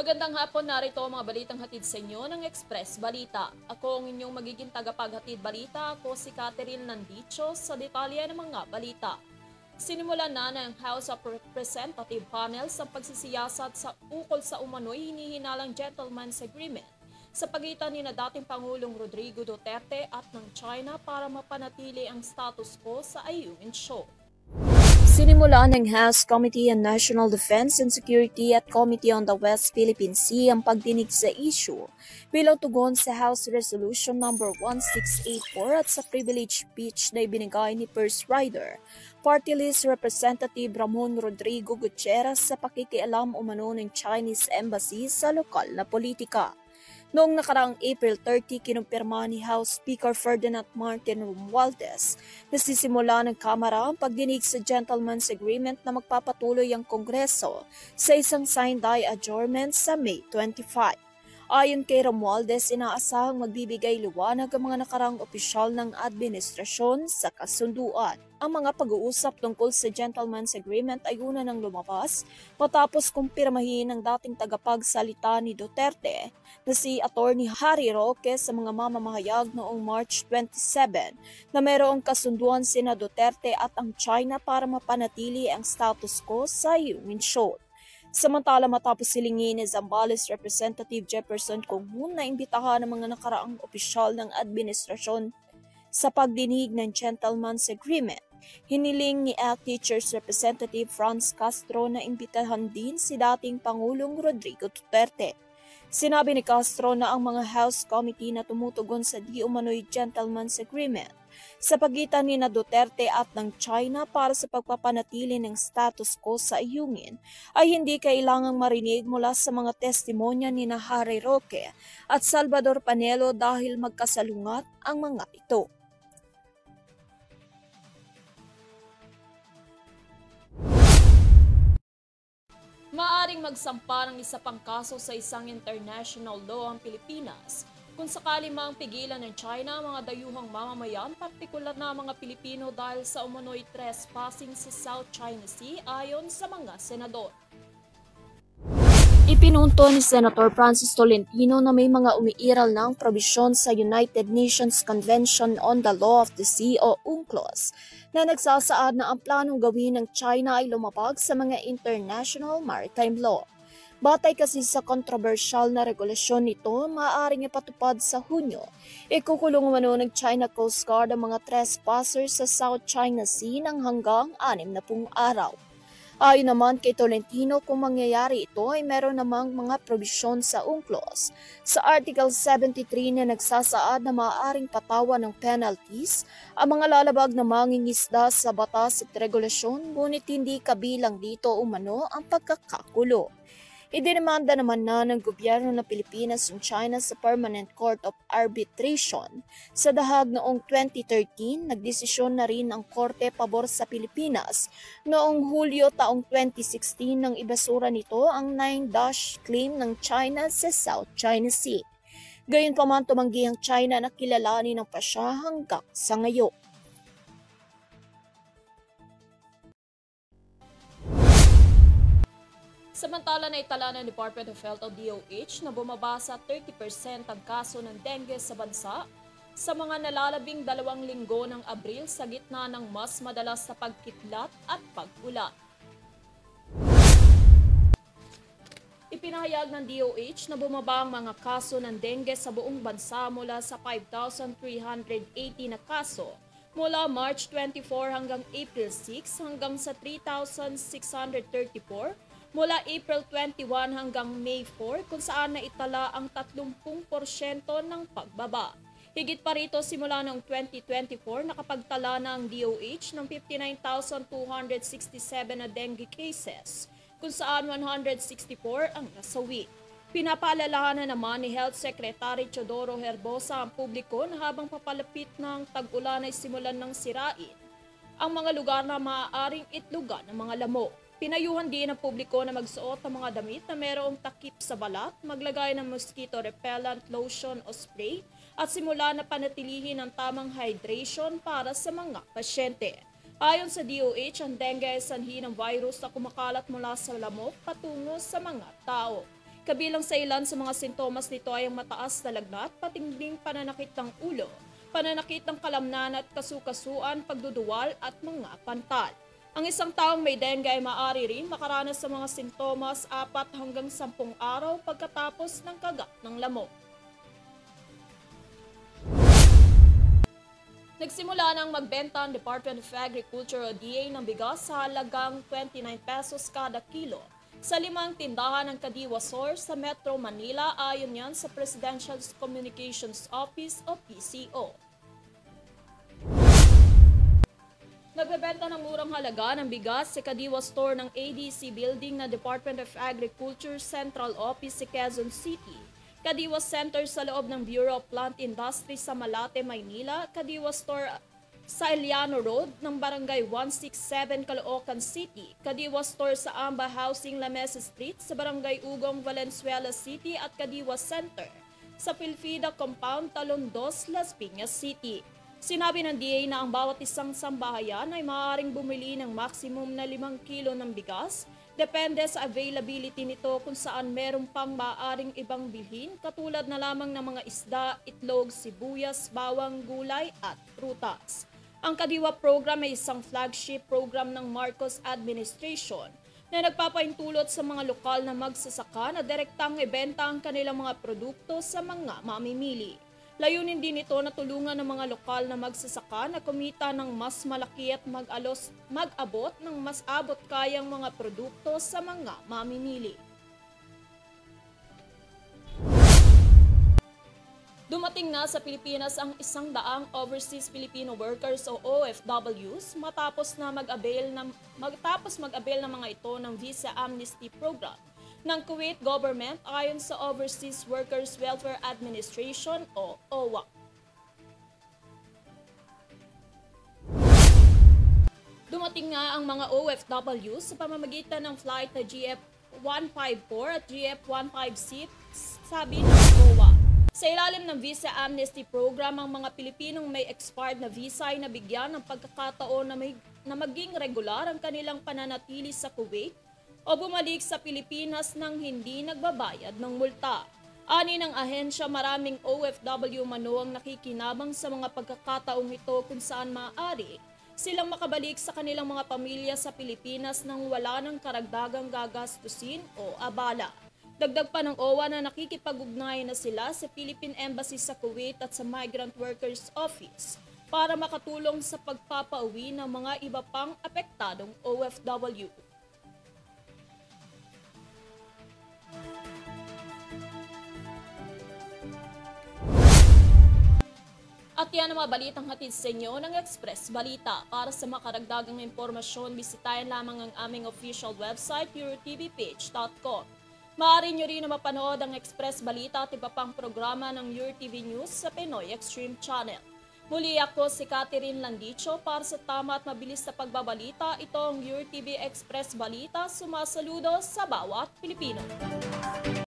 Magandang hapon, narito ang mga balitang hatid sa inyo ng Express Balita. Ako ang inyong magiging tagapaghatid balita. Ako si Catherine Nandicho sa detalye ng mga balita. Sinimulan na ng House of Representative Panels ang pagsisiyasat sa ukol sa umano'y hinihinalang gentleman's agreement sa pagitan ni na dating Pangulong Rodrigo Duterte at ng China para mapanatili ang status quo sa Ayungin Show. Sinimula ng House Committee on National Defense and Security at Committee on the West Philippine Sea ang pagdinig sa issue bilang tugon sa House Resolution No. 1684 at sa privilege speech na ibinigay ni First Rider, Party List Representative Ramon Rodrigo Gutierrez sa pakikialam umano ng Chinese Embassy sa lokal na politika. Noong nakaraang April 30, kinumpirma ni House Speaker Ferdinand Martin Romualdez na sisimula ng Kamara ang pagdinig sa Gentleman's Agreement na magpapatuloy ang Kongreso sa isang sine-die adjournment sa May 25. Ayon kay Romualdez, inaasahang magbibigay liwanag ang mga nakaraang opisyal ng administrasyon sa kasunduan. Ang mga pag-uusap tungkol sa Gentleman's Agreement ay una nang lumabas matapos kumpirmahin ng dating tagapagsalita ni Duterte na si Attorney Harry Roque sa mga mamamahayag noong March 27 na mayroong kasunduan sina Duterte at ang China para mapanatili ang status quo sa Ayungin Shoal. Samantala matapos silingin ni Zambales Representative Jefferson Kung-hoon na imbitahan ng mga nakaraang opisyal ng administrasyon sa pagdinig ng Gentleman's Agreement, hiniling ni ACT Teachers Representative Franz Castro na imbitahan din si dating Pangulong Rodrigo Duterte. Sinabi ni Castro na ang mga House Committee na tumutugon sa di umano'y Gentleman's Agreement sa pagitan ni na Duterte at ng China para sa pagpapanatili ng status quo sa Ayungin ay hindi kailangang marinig mula sa mga testimonya ni na Harry Roque at Salvador Panelo dahil magkasalungat ang mga ito. Maaring magsampa ng isa pang kaso sa isang international law ang Pilipinas kung sakali mang pigilan ng China ang mga dayuhang mamamayan, partikular na mga Pilipino dahil sa umano'y trespassing sa South China Sea ayon sa mga senador. Ipinunto ni Senator Francis Tolentino na may mga umiiral ng probisyon sa United Nations Convention on the Law of the Sea o UNCLOS na nagsasaad na ang planong gawin ng China ay lumapag sa mga international maritime law. Batay kasi sa kontrobersyal na regulasyon nito, maaaring ipatupad sa Hunyo. Ikukulong umano ng China Coast Guard ang mga trespassers sa South China Sea ng hanggang 60 araw. Ayon naman kay Tolentino, kung mangyayari ito ay meron namang mga probisyon sa UNCLOS sa Article 73 na nagsasaad na maaaring patawan ng penalties ang mga lalabag na mangingisda sa batas at regulasyon, ngunit hindi kabilang dito umano ang pagkakakulo. Idinimanda naman na ng gobyerno ng Pilipinas ang China sa Permanent Court of Arbitration. Sa dahag noong 2013, nagdesisyon na rin ang korte pabor sa Pilipinas. Noong Hulyo taong 2016 nang ibasura nito ang 9-dash claim ng China sa South China Sea. Gayunpaman tumanggi ang China na kilalanin ng pasya hanggang sa ngayon. Samantala na itala ng Department of Health o DOH na bumaba sa 30% ang kaso ng dengue sa bansa sa mga nalalabing 2 linggo ng Abril sa gitna ng mas madalas na pagkidlat at pag-ulan. Ipinahayag ng DOH na bumaba ang mga kaso ng dengue sa buong bansa mula sa 5,380 na kaso mula March 24 hanggang April 6 hanggang sa 3,634 mula April 21 hanggang May 4 kung saan naitala ang 30% ng pagbaba. Higit pa rito simula noong 2024 nakapagtala na ang DOH ng 59,267 na dengue cases kung saan 164 ang nasawi. Pinapaalalahanan naman ni Health Secretary Teodoro Herbosa ang publiko na habang papalapit ng tag-ulan ay simulan ng sirain ang mga lugar na maaaring itlugan ng mga lamok. Pinayuhan din ng publiko na magsuot ng mga damit na mayroong takip sa balat, maglagay ng mosquito repellent lotion o spray at simula na panatilihin ang tamang hydration para sa mga pasyente. Ayon sa DOH, ang dengue ay sanhi ng virus na kumakalat mula sa lamok patungo sa mga tao. Kabilang sa ilan sa mga sintomas nito ay ang mataas na lagnat, patinding pananakit ng ulo, pananakit ng kalamnan at kasukasuan, pagduduwal at mga pantal. Ang isang taong may dengue ay maaari rin makaranas sa mga sintomas 4 hanggang 10 araw pagkatapos ng kagat ng lamok. Nagsimula nang magbenta ang Department of Agriculture o DA ng bigas sa halagang 29 pesos kada kilo sa 5 tindahan ng Kadiwa Source sa Metro Manila, ayon yan sa Presidential Communications Office o PCO. Nagbebenta ng murang halaga ng bigas sa Kadiwa Store ng ADC Building na Department of Agriculture Central Office sa Quezon City, Kadiwa Center sa loob ng Bureau of Plant Industry sa Malate, Maynila, Kadiwa Store sa Eliano Road ng Barangay 167, Caloocan City, Kadiwa Store sa Amba Housing La Mesa Street sa Barangay Ugong, Valenzuela City at Kadiwa Center sa Pilfida Compound, Talon 2, Las Piñas City. Sinabi ng DA na ang bawat isang sambahayan ay maaaring bumili ng maximum na 5 kilo ng bigas, depende sa availability nito kung saan meron pang maaaring ibang bilhin katulad na lamang ng mga isda, itlog, sibuyas, bawang, gulay at prutas. Ang Kadiwa program ay isang flagship program ng Marcos administration na nagpapaintulot sa mga lokal na magsasaka na direktang ibenta ang kanilang mga produkto sa mga mamimili. Layunin din ito na tulungan ng mga lokal na magsasaka na kumita ng mas malaki at mag-abot ng mas abot kayang mga produkto sa mga mamimili. Dumating na sa Pilipinas ang 100 overseas Filipino workers o OFWs matapos mag-avail ng mga ito ng Visa Amnesty Program ng Kuwait government ayon sa Overseas Workers Welfare Administration o OWA. Dumating nga ang mga OFW sa pamamagitan ng flight na GF-154 at GF-156, sabi ng OWA. Sa ilalim ng Visa Amnesty Program, ang mga Pilipinong may expired na visa ay nabigyan ng pagkakataon na maging regular ang kanilang pananatili sa Kuwait o bumalik sa Pilipinas nang hindi nagbabayad ng multa. Ani ng ahensya, maraming OFW mano ang nakikinabang sa mga pagkakataong ito kung saan maaari silang makabalik sa kanilang mga pamilya sa Pilipinas nang wala ng karagdagang gagastusin o abala. Dagdag pa ng OWA na nakikipag-ugnayan na sila sa Philippine Embassy sa Kuwait at sa Migrant Workers Office para makatulong sa pagpapauwi ng mga iba pang apektadong OFW. At yan ang mga balitang hatid sa inyo ng Express Balita. Para sa makaragdagang impormasyon, bisitahin lamang ang aming official website, eurotvpage.com. Maaari nyo rin na mapanood ang Express Balita at iba pang programa ng EuroTV News sa Pinoy Extreme Channel. Muli ako si Catherine Landicho para sa tama at mabilis na pagbabalita. Ito ang EuroTV Express Balita, sumasaludo sa bawat Pilipino.